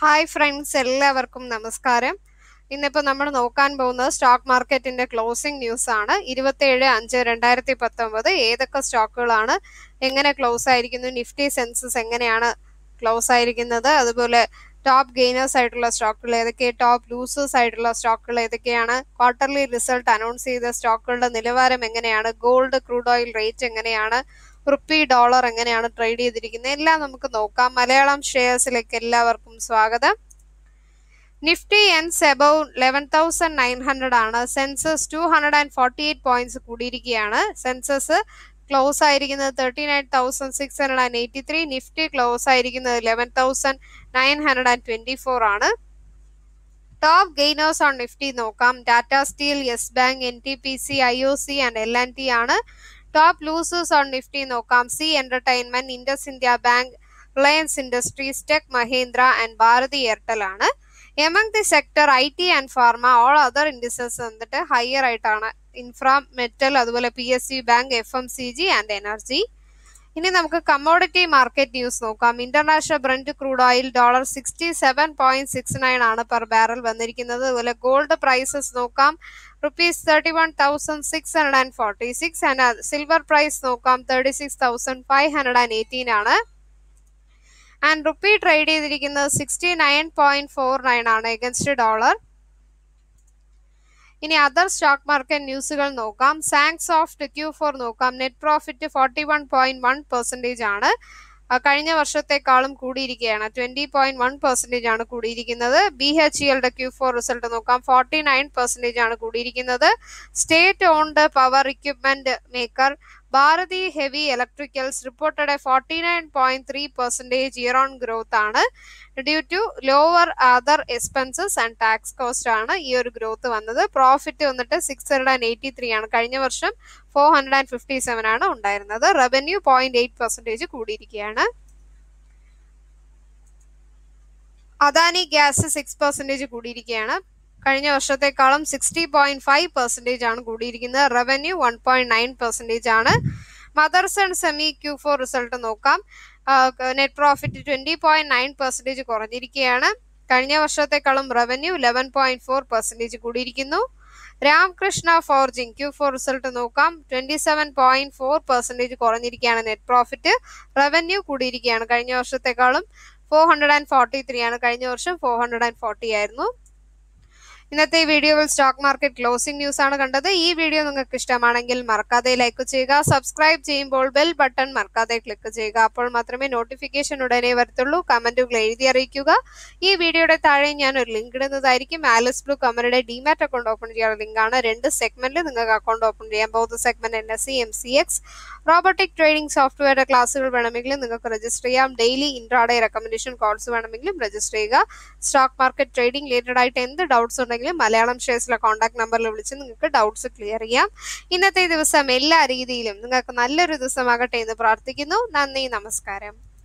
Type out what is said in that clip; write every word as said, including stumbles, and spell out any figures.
Hi friends, എല്ലാവർക്കും നമസ്കാരം. ഇന്നിപ്പോൾ നമ്മൾ നോക്കാൻ പോകുന്നത് സ്റ്റോക്ക് മാർക്കറ്റിന്റെ ക്ലോസിംഗ് ന്യൂസ് ആണ്. ഇരുപത്തിയേഴ് അഞ്ച് രണ്ടായിരത്തി പത്തൊമ്പത് ഏതൊക്കെ സ്റ്റോക്കുകളാണ് എങ്ങനെ ക്ലോസ് ആയിരിക്കുന്നു, നിഫ്റ്റി സെൻസസ് എങ്ങനെയാണ് ക്ലോസ് ആയിരിക്കുന്നത്, അതുപോലെ ടോപ്പ് ഗെയിനേഴ്സ് ആയിട്ടുള്ള സ്റ്റോക്കുകൾ ഏതൊക്കെ, ടോപ്പ് ലൂസേഴ്സ് ആയിട്ടുള്ള സ്റ്റോക്കുകൾ ഏതൊക്കെയാണ്, ക്വാർട്ടർലി റിസൾട്ട് അനൗൺസ് ചെയ്ത സ്റ്റോക്കുകളുടെ നിലവാരം എങ്ങനെയാണ്, ഗോൾഡ് ക്രൂഡ് ഓയിൽ റേറ്റ് എങ്ങനെയാണ്, റുപ്പി ഡോളർ എങ്ങനെയാണ് ട്രേഡ് ചെയ്തിരിക്കുന്നത്, എല്ലാം നമുക്ക് നോക്കാം. മലയാളം ഷെയർസിലേക്ക് എല്ലാവർക്കും സ്വാഗതം. Nifty ends above eleven thousand nine hundred ആണ്. Sensex two hundred and forty eight points കൂടിയിരിക്കുകയാണ്. സെൻസസ് ക്ലോസ് ആയിരിക്കുന്നത് thirty nine thousand six hundred and eighty three. Nifty close ആയിരിക്കുന്നത് eleven thousand nine hundred and twenty four ആണ്. ടോപ്പ് ഗെയിനേഴ്സ് ഓൺ നിഫ്റ്റി നോക്കാം. Tata steel, yes bank, N T P C, I O C and L and T ആണ്. Top losers on Nifty നോക്കാം. Zee entertainment, Indus India bank, Reliance industries, tech Mahindra and Bharti Airtel ആണ്. Among the sector I T and pharma, all other indices വന്നിട്ട് higher ആയിട്ടാണ്. Infra, metal, അതുപോലെ P S U bank, F M C G and energy. ഇനി നമുക്ക് commodity market news നോക്കാം. International Brent crude oil dollar sixty seven point six nine ആണ് per barrel വന്നിരിക്കുന്നത്. അതുപോലെ gold prices നോക്കാം. Rupees thirty one thousand six hundred and forty six and silver price നോക്കാം. Thirty six thousand five hundred and eighteen ആണ്. And rupee trade ചെയ്തിരിക്കുന്നത് sixty nine point four nine ആണ് against dollar. ഇനി other stock market ന്യൂസുകൾ നോക്കാം. സാങ് soft Q four നോക്കാം. Net profit forty one point one percentage ആണ്. കഴിഞ്ഞ വർഷത്തെക്കാളും കൂടിയിരിക്കുകയാണ്. ട്വന്റി പോയിന്റ് വൺ പെർസെന്റേജ് ആണ് കൂടിയിരിക്കുന്നത്. ബി എച്ച് ഇ എല്ലുടെ ക്യൂ ഫോർ റിസൾട്ട് നോക്കാം. ഫോർട്ടി നയൻ പെർസെന്റേജ് ആണ് കൂടിയിരിക്കുന്നത്. State owned power equipment maker Bharati heavy electricals reported forty nine point three percentage year on growth ആണ്. Due to lower other expenses and tax cost ആണ് ഈ ഒരു growth വന്നത്. Profit വന്നിട്ട് six hundred and eighty three ആണ്. കഴിഞ്ഞ വർഷം four hundred and fifty seven ആണ് ഉണ്ടായിരുന്നത്. റവന്യൂ പോയിന്റ് എയ്റ്റ് പെർസെന്റേജ് കൂടിയിരിക്കുകയാണ്. Adani gas six percentage കൂടിയിരിക്കുകയാണ്. കഴിഞ്ഞ വർഷത്തെക്കാളും സിക്സ്റ്റി പോയിന്റ് ഫൈവ് പെർസെന്റേജ് ആണ് കൂടിയിരിക്കുന്നത്. Revenue one point nine percentage ആണ്. Motherson Sumi Q four result നോക്കാം. Net profit twenty point nine percentage കുറഞ്ഞിരിക്കുകയാണ്. കഴിഞ്ഞ വർഷത്തെക്കാളും revenue eleven point four percentage കൂടിയിരിക്കുന്നു. Ramkrishna forging Q four result നോക്കാം. Twenty seven point four percentage കുറഞ്ഞിരിക്കുകയാണ് നെറ്റ് പ്രോഫിറ്റ്. റവന്യൂ കൂടിയിരിക്കുകയാണ്. കഴിഞ്ഞ വർഷത്തെക്കാളും four hundred and forty three ആണ്. കഴിഞ്ഞ വർഷം ഫോർ ഹൺഡ്രഡ് ആൻഡ് ഫോർട്ടി ആയിരുന്നു. ഇന്നത്തെ ഈ വീഡിയോയിൽ സ്റ്റോക്ക് മാർക്കറ്റ് ക്ലോസിംഗ് ന്യൂസ് ആണ് കണ്ടത്. ഈ വീഡിയോ നിങ്ങൾക്ക് ഇഷ്ടമാണെങ്കിൽ മറക്കാതെ ലൈക്ക് ചെയ്യുക. സബ്സ്ക്രൈബ് ചെയ്യുമ്പോൾ ബെൽ ബട്ടൺ മറക്കാതെ ക്ലിക്ക് ചെയ്യുക. അപ്പോൾ മാത്രമേ നോട്ടിഫിക്കേഷൻ ഉടനെ വരത്തുള്ളൂ. കമന്റുകൾ എഴുതി അറിയിക്കുക. ഈ വീഡിയോയുടെ താഴെ ഞാൻ ഒരു ലിങ്ക് ഇടുന്നതായിരിക്കും. ആലിസ് ബ്ലൂ കമ്പനിയുടെ ഡിമാറ്റ് അക്കൗണ്ട് ഓപ്പൺ ചെയ്യാനുള്ള ലിങ്കാണ്. രണ്ട് സെഗ്മെന്റിൽ നിങ്ങൾക്ക് അക്കൗണ്ട് ഓപ്പൺ ചെയ്യാം. Both segment N S C, M C X, robotic trading സോഫ്റ്റ്വെയറുടെ ക്ലാസ്സുകൾ വേണമെങ്കിലും നിങ്ങൾക്ക് രജിസ്റ്റർ ചെയ്യാം. ഡെയിലി ഇൻട്രാഡേ റെക്കമെൻഡേഷൻ കോൾസ് വേണമെങ്കിലും രജിസ്റ്റർ ചെയ്യുക. സ്റ്റോക്ക് മാർക്കറ്റ് ട്രേഡിംഗ് റിലേറ്റഡ് ആയിട്ട് എന്ത് ഡൗട്ട്സ് ഉണ്ടെങ്കിലും മലയാളം ഷെയർസിലെ കോൺടാക്ട് നമ്പറിൽ വിളിച്ച് നിങ്ങൾക്ക് ഡൗട്ട്സ് ക്ലിയർ ചെയ്യാം. ഇന്നത്തെ ദിവസം എല്ലാ രീതിയിലും നിങ്ങൾക്ക് നല്ലൊരു ദിവസമാകട്ടെ എന്ന് പ്രാർത്ഥിക്കുന്നു. നന്ദി, നമസ്കാരം.